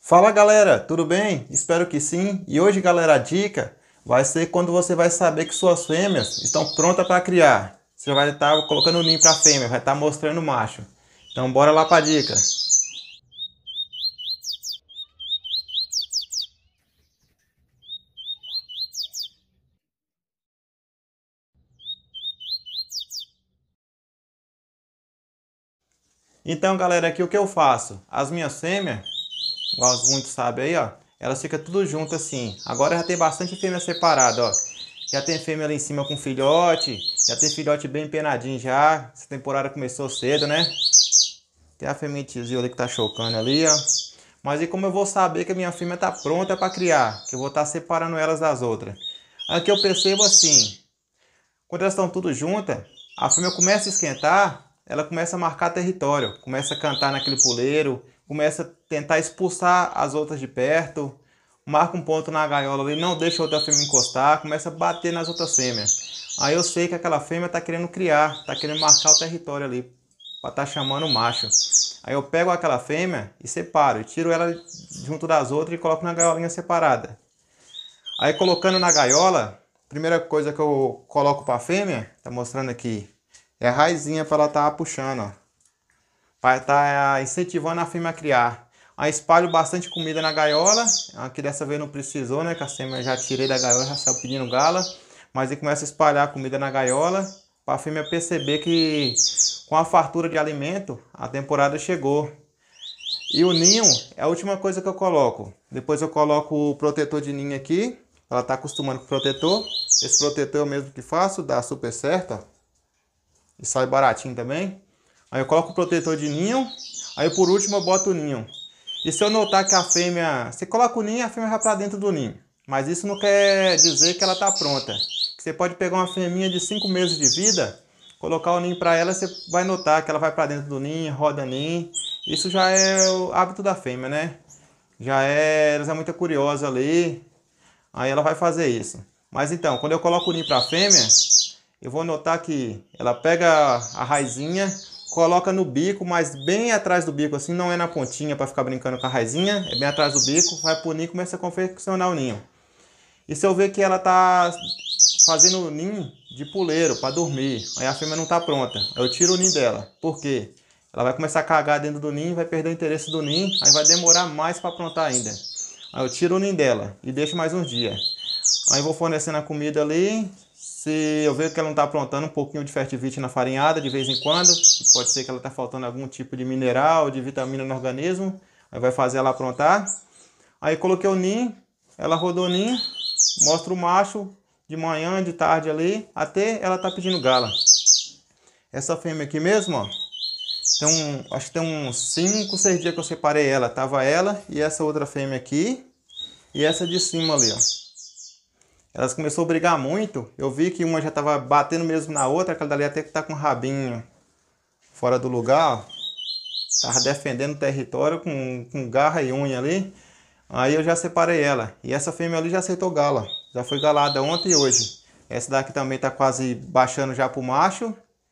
Fala galera, tudo bem? Espero que sim. E hoje, galera, a dica vai ser quando você vai saber que suas fêmeas estão prontas para criar. Você vai estar colocando o ninho para a fêmea, vai estar mostrando o macho. Então bora lá para a dica. Então galera, aqui o que eu faço? As minhas fêmeas, igual muitos sabem aí, ó, elas ficam tudo junto assim. Agora já tem bastante fêmea separada, ó. Já tem fêmea ali em cima com filhote, já tem filhote bem empenadinho já. Essa temporada começou cedo, né? Tem a fêmea tiozinho ali que tá chocando ali, ó. Mas e como eu vou saber que a minha fêmea tá pronta para criar? Que eu vou estar separando elas das outras. Aqui eu percebo assim, quando elas estão tudo juntas, a fêmea começa a esquentar, ela começa a marcar território, começa a cantar naquele puleiro, começa a tentar expulsar as outras de perto, marca um ponto na gaiola ali, não deixa a outra fêmea encostar, começa a bater nas outras fêmeas. Aí eu sei que aquela fêmea está querendo criar, está querendo marcar o território ali, para estar chamando o macho. Aí eu pego aquela fêmea e separo, tiro ela junto das outras e coloco na gaiolinha separada. Aí colocando na gaiola, primeira coisa que eu coloco para a fêmea, tá mostrando aqui, é a raizinha para ela estar puxando, ó. Para estar incentivando a fêmea a criar. Aí espalho bastante comida na gaiola. Aqui dessa vez não precisou, né? Que a fêmea já tirei da gaiola, já saiu pedindo gala. Mas aí começa a espalhar comida na gaiola para a fêmea perceber que com a fartura de alimento a temporada chegou. E o ninho é a última coisa que eu coloco. Depois eu coloco o protetor de ninho aqui. Ela está acostumando com o protetor. Esse protetor é o mesmo que faço, dá super certo, ó. E sai baratinho também. Aí eu coloco o protetor de ninho. Aí por último eu boto o ninho. E se eu notar que a fêmea... Você coloca o ninho, a fêmea vai para dentro do ninho. Mas isso não quer dizer que ela está pronta. Você pode pegar uma fêmea de 5 meses de vida, colocar o ninho para ela, você vai notar que ela vai para dentro do ninho, roda ninho. Isso já é o hábito da fêmea, né? Já é... Ela é muito curiosa ali. Aí ela vai fazer isso. Mas então, quando eu coloco o ninho para a fêmea, eu vou notar que ela pega a raizinha, coloca no bico, mas bem atrás do bico, assim, não é na pontinha para ficar brincando com a raizinha, é bem atrás do bico, vai pro ninho e começa a confeccionar o ninho. E se eu ver que ela tá fazendo o ninho de puleiro para dormir, aí a fêmea não tá pronta, eu tiro o ninho dela. Por quê? Ela vai começar a cagar dentro do ninho, vai perder o interesse do ninho, aí vai demorar mais para aprontar ainda. Aí eu tiro o ninho dela e deixo mais uns dias. Aí vou fornecendo a comida ali. Se eu ver que ela não está aprontando, um pouquinho de fertivite na farinhada de vez em quando. Pode ser que ela está faltando algum tipo de mineral, de vitamina no organismo. Aí vai fazer ela aprontar. Aí coloquei o ninho, ela rodou o ninho, mostra o macho de manhã, de tarde ali, até ela tá pedindo gala. Essa fêmea aqui mesmo, ó, acho que tem uns 5, 6 dias que eu separei ela. Tava ela e essa outra fêmea aqui e essa de cima ali, ó. Elas começaram a brigar muito. Eu vi que uma já estava batendo mesmo na outra. Aquela dali até que tá com o rabinho fora do lugar, ó. Tava defendendo o território com garra e unha ali. Aí eu já separei ela. E essa fêmea ali já aceitou gala. Já foi galada ontem e hoje. Essa daqui também tá quase baixando já pro macho.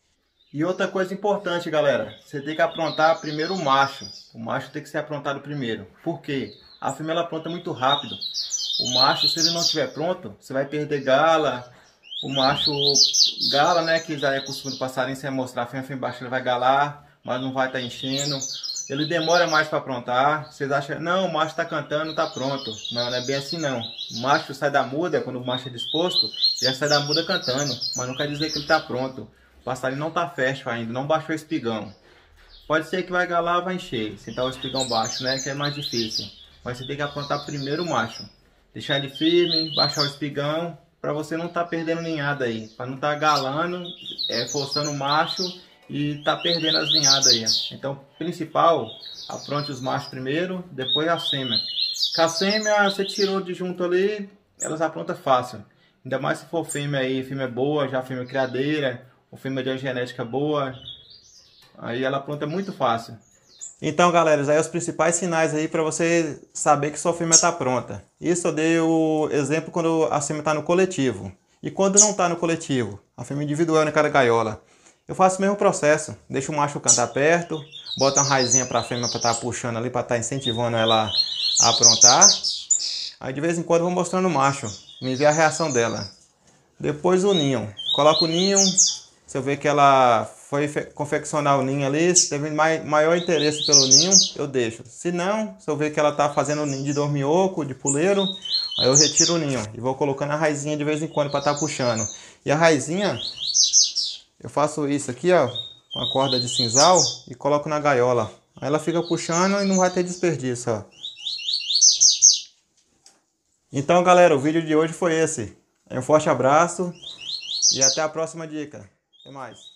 E outra coisa importante, galera. Você tem que aprontar primeiro o macho. O macho tem que ser aprontado primeiro. Por quê? A fêmea ela apronta muito rápido. O macho, se ele não estiver pronto, você vai perder gala. O macho gala, né, que já é costume do passarinho, você vai mostrar a fêmea embaixo, ele vai galar, mas não vai estar enchendo. Ele demora mais para aprontar. Vocês acham, não, o macho está cantando, está pronto. Não, não é bem assim não. O macho sai da muda, quando o macho é disposto, já sai da muda cantando, mas não quer dizer que ele está pronto. O passarinho não está fértil ainda, não baixou o espigão. Pode ser que vai galar, vai encher, se tá o espigão baixo, né, que é mais difícil. Mas você tem que aprontar primeiro o macho. Deixar ele firme, baixar o espigão, para você não estar perdendo ninhada aí. Para não estar galando, forçando o macho e tá perdendo as ninhadas aí. Então, principal, apronte os machos primeiro, depois a fêmea. Com a fêmea, você tirou de junto ali, elas aprontam fácil. Ainda mais se for fêmea aí, fêmea boa, já fêmea criadeira, ou fêmea de genética boa. Aí ela apronta muito fácil. Então, galera, aí os principais sinais aí para você saber que sua fêmea está pronta. Isso eu dei o exemplo quando a fêmea está no coletivo. E quando não está no coletivo, a fêmea individual na cada gaiola. Eu faço o mesmo processo. Deixo o macho cantar perto, boto uma raizinha para a fêmea para estar puxando ali, para estar incentivando ela a aprontar. Aí de vez em quando eu vou mostrando o macho, me ver a reação dela. Depois o ninho. Coloco o ninho, se eu ver que ela foi confeccionar o ninho ali, se teve maior interesse pelo ninho, eu deixo. Se não, se eu ver que ela tá fazendo o ninho de dorminhoco, de puleiro, aí eu retiro o ninho e vou colocando a raizinha de vez em quando para estar puxando. E a raizinha, eu faço isso aqui, ó, com a corda de sisal e coloco na gaiola. Aí ela fica puxando e não vai ter desperdício, ó. Então, galera, o vídeo de hoje foi esse. Um forte abraço e até a próxima dica. Até mais.